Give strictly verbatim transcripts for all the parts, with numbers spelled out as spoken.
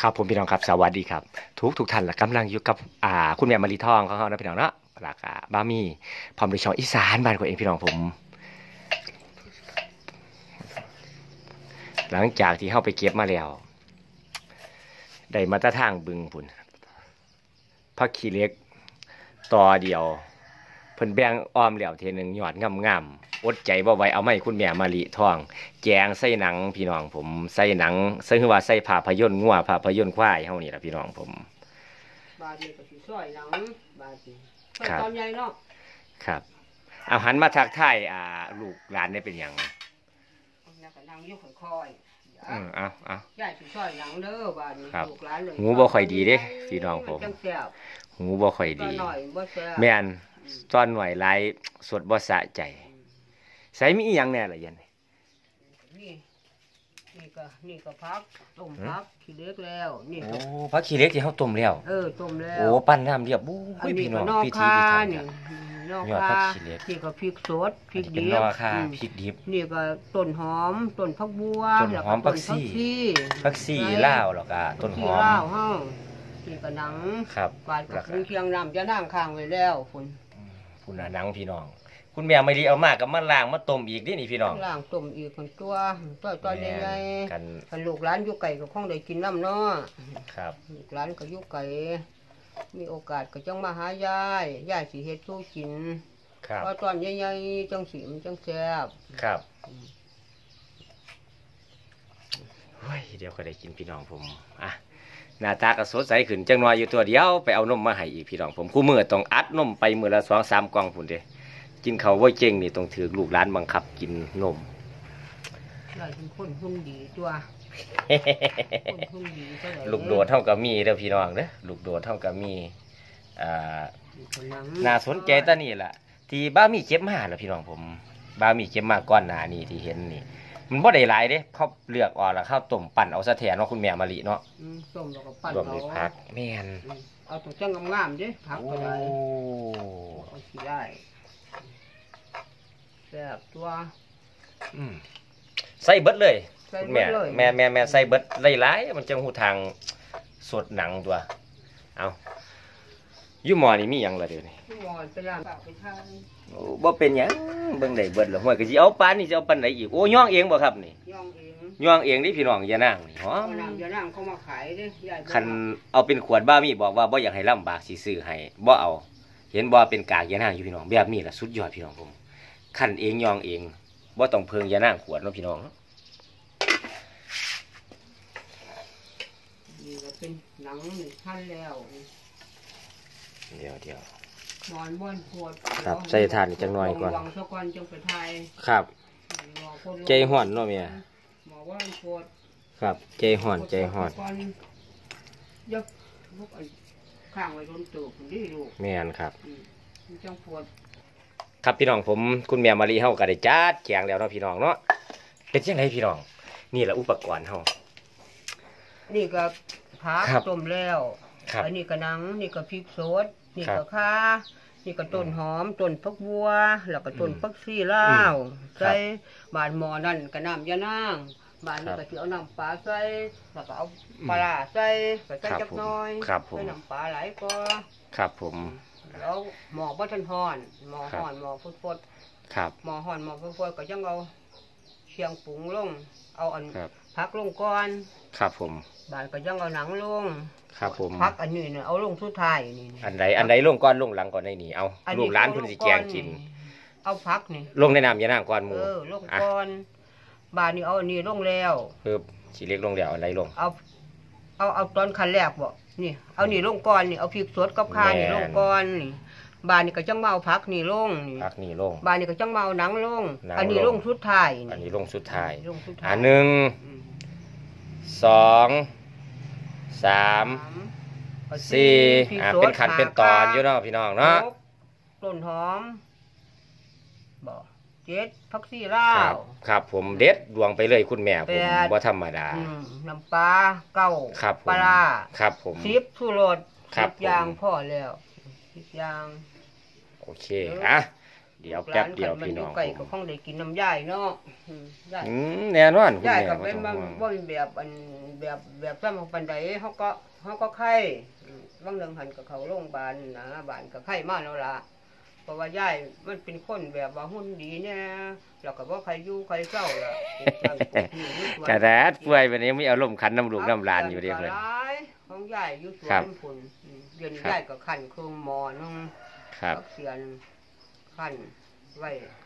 ครับผมพี่น้องครับสวัสดีครับทุกทุกท่านละกำลังอยู่กับอ่าคุณแม่มารีทองของเขานะพี่น้องเนาะหลักอ่าบ้ามีพร้อมด้วยช่องอีสานบ้านของเองพี่น้องผมหลังจากที่เข้าไปเก็บมาแล้วได้มาตรทางบึงพุ่นพักขี้เล็กต่อเดียวเพิ่นแบ่งอ้อมแล้วเทนึงยอดงามๆอดใจบ่ไหวเอาไม้คุณแม่มารีทองแจงใส่หนังพี่น้องผมใส่หนังซึ่งว่าใส่ภาพยนตร์งัวภาพยนตร์ควายเฮานี่ล่ะพี่น้องผมบาดนี้ก็สิซอยหนังบาดนี้ซอยตอนใหญ่เนาะครับเอาหันมาทักทายอ่าลูกหลานได้เป็นหยังแล้วก็นั่งอยู่ค่อยๆอืมเอาเอายายสิซอยหนังเด้อบาดนี้ลูกหลานเลยหูบ่ค่อยดีเด้พี่น้องผมหูบ่ค่อยดีแม่นตอนหน่อยหลายสดบ่สะใจใส่มีอีหยังแน่ล่ะยันนี่นี่ก็นี่ก็พักต้มพักขี้เล็กแล้วนี่โอ้พักขี้เล็กที่เฮาต้มแล้วเออต้มแล้วโอ้ปั้นน้ำเรียบบู้พี่น้องพิธีพิถันนี่นอกค่านี่ก็พริกสดพริกดิบนอกค่าพริกดิบนี่ก็ต้นหอมต้นผักบัวต้นหอมผักชีผักชีลาวแล้วก็ต้นหอมลาวเฮานี่ก็หนังครับบาดกับเคียงน้ำจะนั่งข้างไว้แล้วคุณคุณน่ะหนังพี่น้องคุณแม่ไม่ได้เอามากกับมาล้างมาต้มอีกนี่นี่พี่น้องล้างต้มอีกคนตัวตัวตอนใหญ่ๆกันกันลูกหลานอยู่ไก่ก็คงได้กินน้ำเนาะครับลูกหลานก็อยู่ไก่มีโอกาสก็จังมาหายายยายสิเฮ็ดสู้กินครับเพราะตอนใหญ่ๆจังสิมันจังแซ่บครับเฮ้ยเดี๋ยวก็ได้กินพี่น้องผมอ่ะหน้าตาก็สดใสขึ้นจังน้อยอยู่ตัวเดียวไปเอานมมาให้อีกพี่น้องผมคู่มือต้องอัดนมไปมือละสองสามกล่องพุ่นเด้กินเขาว่าเจงนี่ต้องถือลูกหลานบังคับกินนมได้เป็นคนหุ่นดีตัวลูกโดดเท่ากับมีเด้อพี่น้องเด้อลูกโดดเท่ากับมีอ่าน่าสนใจตอนนี้ล่ะที่บ้ามีเก็บมาแล้วพี่น้องผมบ้ามีเก็บมาก้อนหนานี่ที่เห็นนี่มันบ่ได้หลายเด้เขาเลือกออกแล้วข้าวต้มปั่นเอาซะแทนเนาะคุณแม่มะลิเนาะต้มแล้วก็ปั่นรวมด้วยผักแม่นเอาตัวจังงามๆเด้ผักก็ได้เอาสิได้แซ่บตัวอืมใส่เบิดเลยคุณแม่แม่แม่แม่ใส่เบิดหลายๆมันจังหูทางสดหนังตัวเอาอยู่หมอนี่มีหยังล่ะเดี๋ยวนี้อยู่หมอเป็นร้านฝากไปทานโอ้บ่เป็นหยังเบิ่งได้เบิดแล้วห้วยก็สิเอาปานนี่สิเอาปานไหนอีกโอ้ย่องเองบ่ครับนี่ย่องเองย่องเองนี่พี่น้องอย่านั่งนี่หอมอย่านั่งเขามาขายเด้ยายคันเอาเป็นขวดบ้ามีบอกว่าบ่อยากให้ลำบากสิซื้อให้บ่เอาเห็นบ่เป็นกากอย่านั่งอยู่พี่น้องแบบนี้ล่ะสุดยอดพี่น้องผมคันเองย่องเองบ่ต้องเพิงอย่านั่งขวดเนาะพี่น้องนี่ก็เป็นหนังหั่นแล้วเดี๋ยวเดี๋ยวนอนบนขวดครับใส่ถ่านจังหน่อยก่อนวางซะก่อนจังไปทายครับใจห่อนเนาะเมียหมอว่าขวดครับใจห่อนใจห่อนยกลูกข้างไว้ต้นตูบนี่ลูกแม่นครับจังขวดครับพี่น้องผมคุณแม่มารีเฮาก็ได้จัดแจงแล้วเนาะพี่น้องเนาะเป็นจังไดพี่น้องนี่แหละอุปกรณ์เฮานี่ก็ผักต้มแล้วอันนี้ก็หนังนี่ก็พริกสดนี่ก็ข่านี่ก็ต้นหอมต้นผักบัวแล้วก็ต้นผักชีลาวใส่บานหม้อนั่นก็น้ำยานางบานนี่ก็สิเอาน้ำปลาใส่แล้วก็เอาปลาใส่ก็ใส่จักน้อยใส่น้ำปลาหลายก็ครับผมแล้วหม้อบ่ทันร้อนหม้อร้อนหม้อฟดๆครับหม้อร้อนหม้อฟดๆก็จังเอาเชียงปรุงลงเอาอันผักลงก่อนครับผมบานก็ยังเอาหนังลงครับผมผักอันนี้เนี่ยเอาลงสุดท้ายนี่อันใดอันใดลงก่อนลงหลังก่อนในนี่เอาลูกหลานเพิ่นสิแจงกินเอาผักนี่ลงในน้ำยานางก่อนหมู่เออลงก่อนบานนี้เอาอันนี้ลงแล้วปึ๊บสิเล็กลงแล้วอันใดลงเอาเอาเอาตอนขั้นแรกบ่นี่เอานี่ลงก่อนนี่เอาพริกสดกับข่านี่ลงก่อนนี่บานนี้ก็จังเมาผักนี่ลงนี่ผักนี่ลงบานนี้ก็จังเมาหนังลงอันนี้ลงสุดท้ายอันนี้ลงสุดท้ายอันหนึ่งสองสามสี่อ่าเป็นขันเป็นตอนอยู่เนาะพี่น้องเนาะต้นหอมบ่เจ็ดผักชีลาวครับผมเด็ดดวงไปเลยคุณแม่ผมว่าธรรมดาน้ำปลาเก้าปลาครับผมสิบชูรสสิบยางพ่อแล้วสิบยางโอเคอ่ะเดี๋ยวแป๊บเดียวพี่น้องไก่ก็คงได้กินน้ำย่ายเนาะย่ายอืมแน่นอนคุณย่ายแม่ก็บ่เป็นต้องมันห่วงบ่แบบอันแบบแบบซ้ำปันใดเขาก็เขาก็ไข้บางเรื่องหันกับเขาโรงพยาบาลนะบ้านก็ไข้มาแล้วล่ะเพราะว่าย่ายมันเป็นคนแบบว่าหุ่นดีเนี่ยแล้วก็บ่ใครอยู่ใครเศร้าล่ะกระดาษป่วยวันนี้มีอารมณ์ขันน้ำลูกน้ำหลานอยู่เดียวเลเลย ยของย่ายอยู่สวครับนพุ่นเดือนย่ายก็ขันเครื่องหมอนึงครับเสียนขันไว้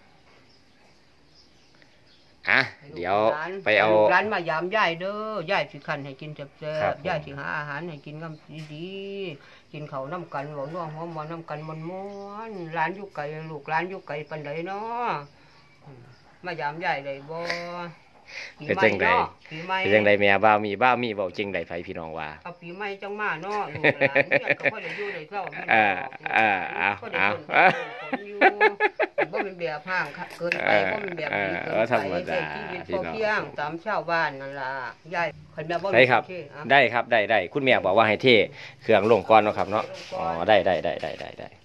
อ่ะเดี๋ยวไปเอาลูกร้านมายามย่ายเด้อย่ายสิขันให้กินแซ่ครับบๆย่ายสิหาอาหารให้กินกำดีๆกินเขาวน้ำกันหวานนัวหัวมันน้ำกันมันม้วนร้านอยู่ไกลลูกร้านอยู่ไกลปันใดเนาะอืมมายามย่ายเลยบ่ปีเป็นใหม่จังใดเนาะปีใหม่เป็นจังใดแม่บ้าวมีบ้าวมีเว้าจริงใดไผพี่น้องว่าเอาปีใหม่จังมาเนาะลูกหลานเนี่ยก็บ่ได้อยู่ได้เศร้าไม่เอได้อออกเออเอาก็ได้เอาคนคนอยู่บ่เป็นแบบห่างเกินไปบ่เป็นแบบดีเกินเออธรรมไปดาใช้ชีวิตพี่พอน้องเพียงตามชาวบ้านนั่นล่ะยายคันแม่บ่ได้ครับโอเอ่ะได้ครับได้ได้คุณแม่บอกว่าให้เทเครื่องลงก่อนเนาะครับเนาะอ๋อได้ได้ได้ได้ได้ได้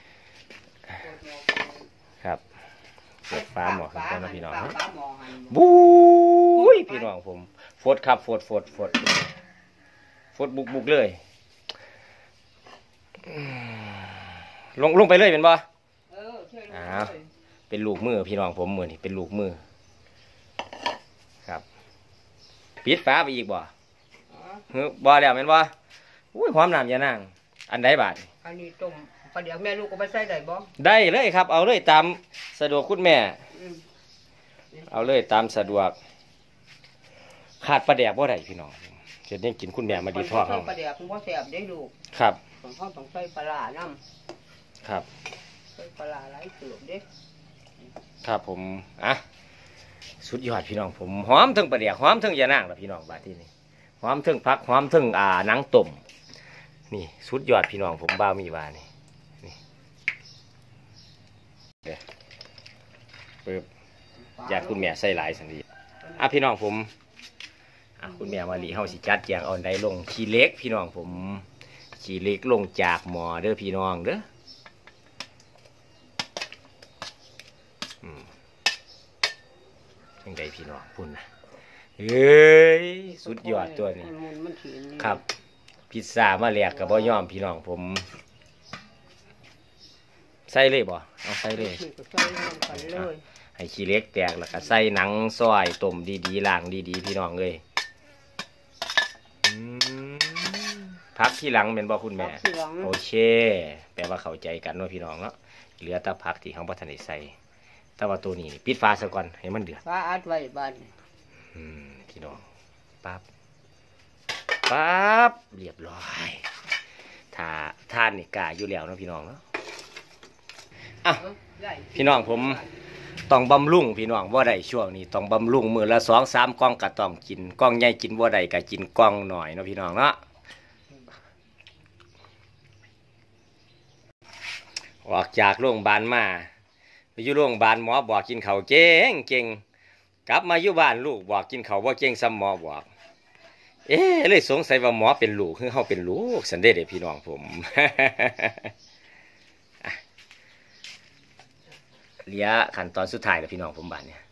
ครับเปิดฟ้าหมอขึ้นก่อนเนาะพี่น้องเนาะฟ้าหมอหันบู๊ยพี่น้องผมฟดครับฟดฟดฟดฟดบุกบุกเลยอืมลงลงไปเลยเป็นบ่เออใช่ลูกอ้าเอ้ว เป็นลูกมือพี่น้องผมมือนี่เป็นลูกมือครับปิดฟ้าไปอีกบ่อ๋อเฮ้ยบ่แล้วแม่นบ่อุ้ยหอมน้ำยานางอันใดบาดอันนี้ต้มปลาเดี๋ยวแม่ลูกก็ไปใส่ได้บ่ได้เลยครับ เอาเลยตามสะดวกคุณแม่อืมเอาเลยตามสะดวก ขาดปลาแดกบ่ได้พี่น้องจะได้กินคุณแม่มาดีพ่อเขาเขาปลาเดี๋ยวคุณพ่อแซ่บได้ลูกครับของเขาต้องใส่ปลาร้าน้ำครับใส่ปลาร้าหลายเติบเด้ครับผมอ่ะสุดยอดพี่น้องผมหอมถึงปลาแดกหอมถึงยานางล่ะพี่น้องบาดที่นี่หอมถึงผักหอมถึงอ่าหนังต้มนี่สุดยอดพี่น้องผมบ้าวมีว่านี่นี่เด้อปึ๊บอยากคุณแม่ใส่หลายสันดีอ่ะพี่น้องผมอ่ะคุณแม่มาลีเฮาสิจัดแจงเอาไดลงขี้เล็กพี่น้องผมขี้เล็กลงจากหม้อเด้อพี่น้องเด้ออืมยังไงพี่น้องพุ่นนะเฮ้ยสุดยอดตัวนี้มันมันเขียนนี่ครับ พิซซ่ามาแลกกับบ่ยอมพี่น้องผมใส่เลยบ่เอาใส่เลยนี่ก็ใส่ลงไปเลยให้ขี้เล็กแตกแล้วก็ใส่หนังซอยต้มดีๆล้างดีๆพี่น้องเลยอืมพักที่หลังเป็นบ่คุณแม่เอาทีหลังโอเคแปลว่าเข้าใจกันเนาะพี่น้องเนาะเหลือแต่ผักที่เขาบ่ทันได้ใส่แต่ว่าตัวนี้ปิดฟ้าซะก่อนให้มันเดือดฟ้าอัดไว้บ้านอืมพี่น้องปั๊บปั๊บเรียบร้อยถ้าทานนี่กล้าอยู่แล้วเนาะพี่น้องเนาะอ่ะ พี่น้องผมต้องบำรุงพี่น้องว่าได้ช่วงนี้ต้องบำรุงมือละสองสามกล่องก็ต้องกินกล่องใหญ่กินว่าได้ก็กินกล่องหน่อยเนาะพี่น้องเนาะออกจากโรงพยาบาลมาไปอยู่โรงพยาบาลหมอบอกกินข้าวเก่งเก่งกลับมาอยู่บ้านลูกบอกกินข้าวว่าเก่งซ้ำหมอบอกเอ๊ะเลยสงสัยว่าหมอเป็นลูกหรือเขาเป็นลูกสันเดชเด้อพี่น้องผม เหลือขั้นตอนสุดท้ายแล้วพี่น้องผมบานเนี่ย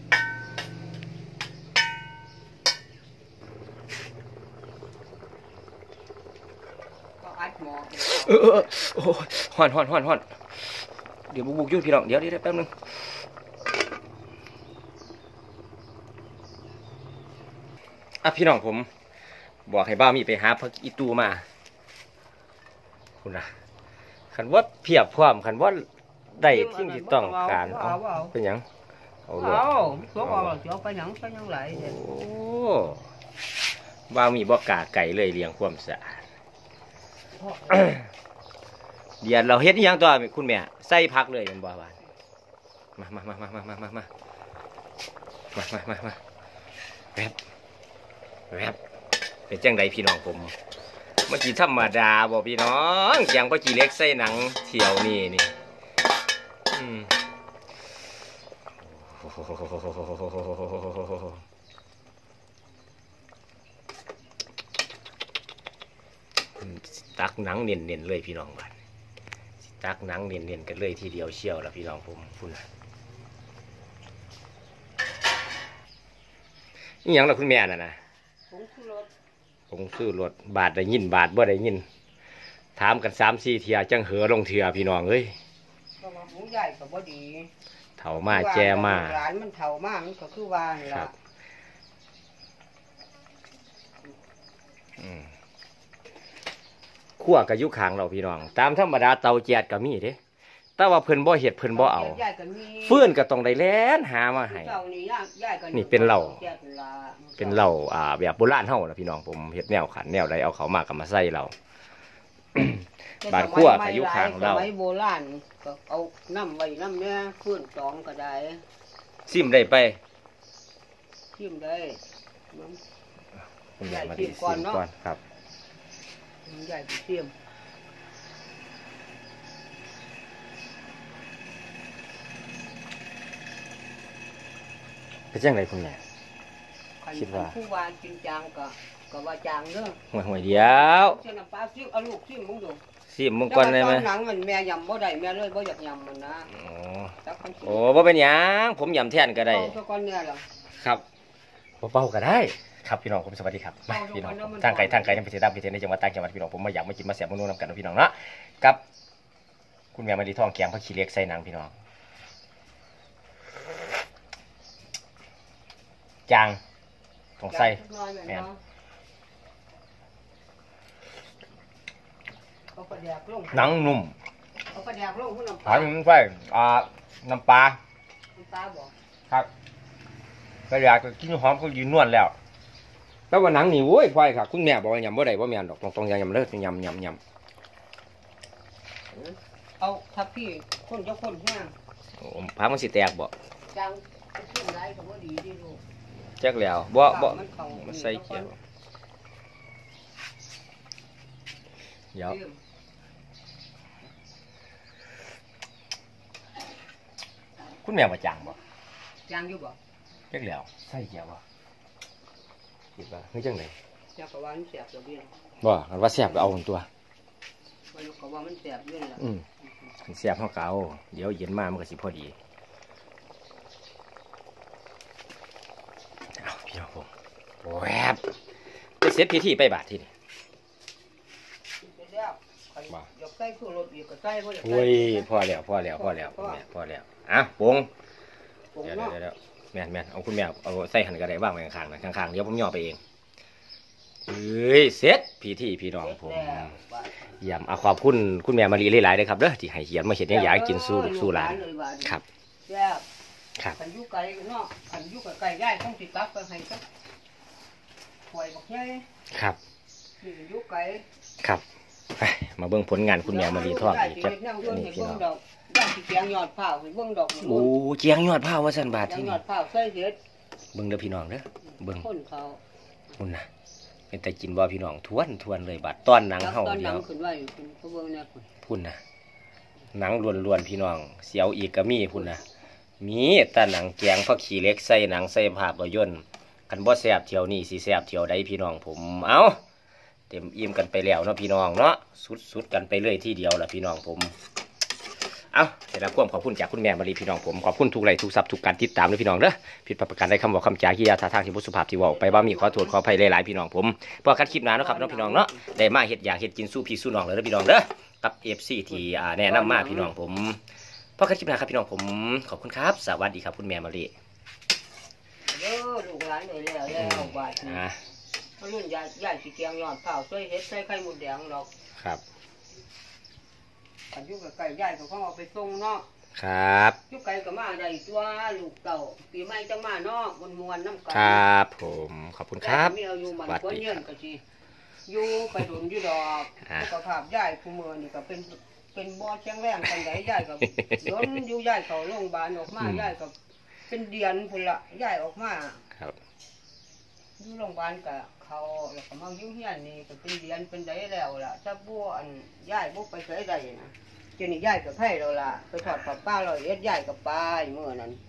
ก็อัดหมอเออเออโอ้ยห่อนห่อนห่อนห่อนเดี๋ยวบุกบุกยุ่งพี่น้องเดี๋ยวเดี๋ยวแป๊บนึงอ่ะพี่น้องผมบอกให้บ้ามีไปหาพักอีตูมาคุณนะขันว่าเพียบพร้อมขันว่าได้ที่ที่ต้องการเอาเป็นหยังเอาเลยเอาตัวเอาเสียวไปหนังไปหนังไหลเด้อโอ้บ้ามีบ่กาไก่เลยเลี้ยงความสะอาด เดี๋ยวเราเฮ็ดอีหยังตัวคุณแม่ใส่ผักเลยเป็นบ่บานมามามามามามามามามามามามาแวบแวบเป็นจังใดพี่น้องผมเมื่อกี้ธรรมดาบ่พี่น้องเสียงพ่อจีเล็กใส่หนังเที่ยวนี่นี่อืมตักหนังเนียนๆเลยพี่น้องบ้านตัตักหนังเนียนๆกันเลยทีเดียวเชี่ยวแล้วพี่น้องผมคุณนี่ยังล่ะคุณแม่น่ะนะผงซื้อรถผงซื้อรถบาทได้ยินบาทบ่ได้ยินถามกันสามสี่เทียจังเหอลงเทียพี่น้องเอ้ยก็มาหูใหญ่ก็บ่ดีเถ่ามาแจมาหลานมันเถ่ามามันก็คือว่าล่ะขั้วกับยุคางเราพี่น้องตามธรรมดาเตาแจดก็มีเด้แต่ว่าเพิ่นบ่เฮ็ดเพิ่นบ่เอาเฟื่อนก็ต้องได้แล่นหามาให้นี่เป็นเหล้าเป็นเหล้าอ่าแบบโบราณเฮานะพี่น้องผมเฮ็ดแนวขันแนวใดเอาเขามาก็มาใส่เราบาดขั้วกับยุคางเราสมัยโบราณก็เอาน้ำไว้น้ำเนี้ยเฟื่อนสองก็ได้ซิมได้ไปซิมได้คุณยายมาดิซิมก่อนครับใหญ่เตี้ยมเป็นจังไรคุณแม่คิดว่าผู้วานกินจางก็ก็ว่าจางเด้อห่วยห่วยเดียวเช่นน้ำปลาซิมเอาลูกซิมมึงดูซิมมึงก่อนได้ไหมหนังมันแม่ยำบ่ได้แม่เลยบ่อยากยำมันนะโอ้บ่เป็นหยังผมยำแทนก็ได้ครับเป้าก็ได้ครับพี่น้องผมสวัสดีครับพี่น้องทางไกลทางไกลทางพิเศษพิเศษในจังหวัดต่างจังหวัดพี่น้องผมมาอยากมากินมาเสียบมาโน้นนำกันพี่น้องเนาะกับคุณแม่มาดีทองแกงผักขี้เหล็กใส่หนังพี่น้องจางต้องใส่แม่หนังนุ่มหางมันไฟอ่าน้ำปลาน้ำปลาบ่ครับกระยาก็กินหอมก็ยืนนวลแล้วแล้วว่าหนังนี่โว้ยควายค่ะคุณแม่บอกว่ายำบ่ได้บ่แม่นดอกตรงๆยำเลิศยำยำยำเอาทับพี่คนเจ้าคนแห้งโอ้พามันสิแตกบ่จังขึ้นได้ก็บ่ดีดิลูกจักแล้วบ่บ่มันใส่เกี่ยวเดี๋ยวคุณแม่ว่าจางบ่จางอยู่บ่จักแล้วใส่เกี่ยวบ่คิดว่าเฮ้ยจังไหนแซ่บก็ว่ามันแซ่บตัวเบี้ยบ่คันว่าแซ่บก็เอาตัวว่าก็ว่ามันแซ่บเบี้ยล่ะอืมแซ่บเฮาก็เอาเดี๋ยวเย็นมามันก็สิพอดีเอาพี่น้องผมแวบจะเสร็จพิธีไปบาดทีนี่บ่ยกใส่คือรถอีกก็ใส่บ่อยากใส่โอ้ยพอแล้วพอแล้วพอแล้วแม่พอแล้วอ่ะปงเดี๋ยวๆๆแม่นแม่นเอาคุณแม่เอาใส่หันกระไดบ้างไว้ข้างๆนะข้างๆเดี๋ยวผมย่อไปเองเฮ้ยเสร็จพิธีพี่น้องผมย่ำเอาขอบคุณคุณแม่มาลีหลายๆเลยครับเด้อที่ให้เขียนมาเห็นยังอยากกินสู้ลูกสู้หลานครับครับขันยุไก่เนาะขันยุไก่ย่ายต้องติดตักไปให้สักหวยบอกย่ายครับยุไก่ครับมาเบิ่งผลงานคุณแม่มาลีทอดอีกจักนี่พี่น้องเจียงยอดเผาเบิ่งดอกโอ้เจียงยอดเผาว่าสันบาทที่นี่ยอดเผาใส่เด็ดเบิ่งเด้อพี่น้องเด้อเบิ่งคนเขาคุณนะเป็นแต่กินบ่พี่น้องทวนทวนเลยบาดต้อนหนังเฮาเดียวขึ้นไว้คุณเขาเบิ่งเนี่ยพุ่นนะหนังล้วนๆพี่น้องเสียวอีกก็มีพุ่นนะมีแต่หนังแกงผักขี้เหล็กใส่หนังใส่ภาพยนตร์กันบ่แซ่บเที่ยวนี้สิแซ่บเที่ยวใดพี่น้องผมเอ้าเต็มอิ่มกันไปแล้วเนาะพี่น้องเนาะสุดๆกันไปเลยที่เดียวล่ะพี่น้องผมเอาเสร็จแล้วขอบคุณจากคุณแม่มารีพี่น้องผมขอบคุณทุกไลค์ทุกซับทุกการติดตามด้วยพี่น้องเด้อผิดประการใดคำบอกคำจากิยาท่าทางที่บุสุภาพที่ว่าไปบ้ามีขอโทษขออภัยหลายๆพี่น้องผมเพราะคัดคลิปนานนะครับน้องพี่น้องเนาะได้มาเห็ดอยากเห็ดกินสู้พี่สู้น้องเลยนะพี่น้องเด้อกับเอฟซีที่แนะนำมาพี่น้องผมเพราะคัดคลิปนานครับพี่น้องผมขอบคุณครับสวัสดีครับคุณแม่มารีเด้อลูกหลานเลยแล้วแล้วบาดนี้เพราะรุ่นยายยายสีเกียงยอดเผาใส่เห็ดใส่ไข่หมูแดงหรอกครับขันยุกไก่ย่ายเขาเขาเอาไปส่งเนาะครับยุกไก่ก็มาได้ตัวลูกเต่าปีใหม่จะมาเนาะมวนมวนน้ำกันครับผมขอบคุณครับมีเอาอยู่มันก้นเงินก็จีอยู่ไปโดนอยู่ดอกสุขภาพย่ายคู่มือนี่ก็เป็นเป็นบ่อแข็งแรงคนใดย่ายก็โดนอยู่ย่ายเขาโรงพยาบาลออกมาย่ายก็เป็นเดือนพุ่นละย่ายออกมาครับอยู่โรงพยาบาลก็เขาแล้วก็มายุ่งเฮียนนี่ก็เป็นเดือนเป็นได้แล้วล่ะถ้าบัวอันย่ายบุกไปใช้ได้นะเจนี่ย่ายกับไผ่เราล่ะไปถอดปลาป้าเราเอ็ดย่ายกับปลาเมื่อนั้น